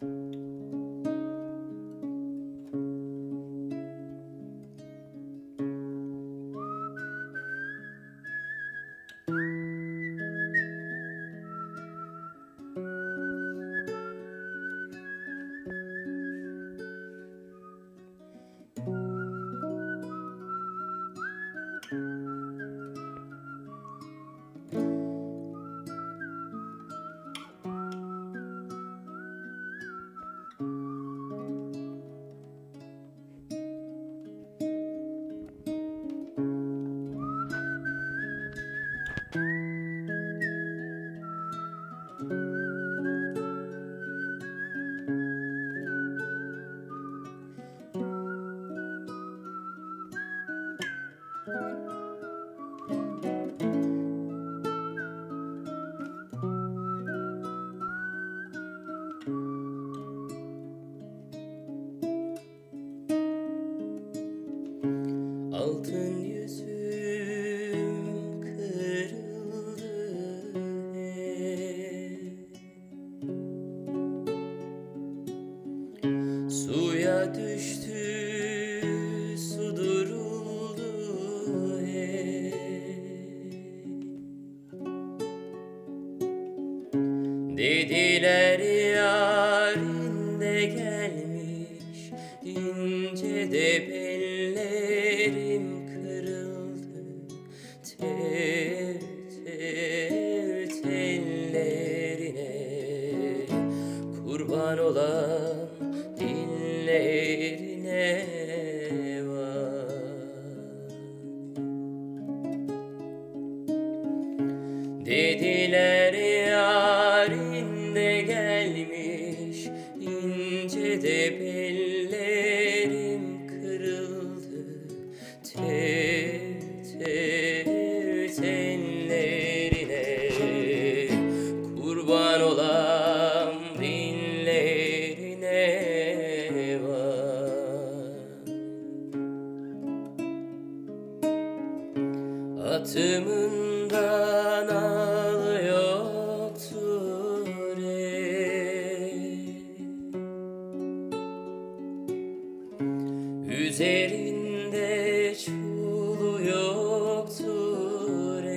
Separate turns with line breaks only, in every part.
Altın yüzüm kırıldı hep. Suya düştü, su duruldu hep. Dediler yarın de gelmiş, ince de bellerim kırıldı. Tev tev tellerine kurban olan dillerine var. Dediler yarın de gelmiş, ince de bellerim kırıldı. Tev tev tellerine kurban olan dillerine var. Atımından ağlı yoktur üzerinde çulu yoktur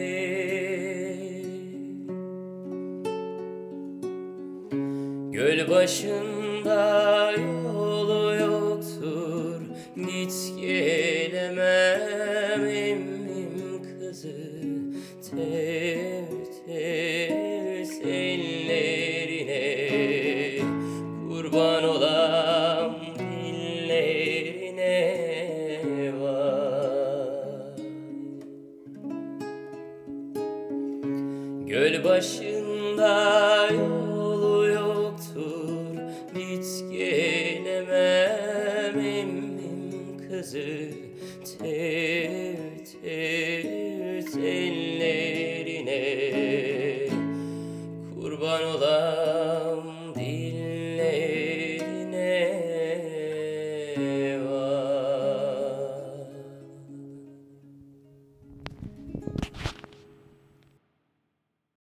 göl başında yolu yoktur. Git gelemem emmim kızı. Tev tev ellerine kurban olam dillerine var. Göl başında yolu yoktur. Git gelemem emmim kızı. Tev tev ellerine kurban olam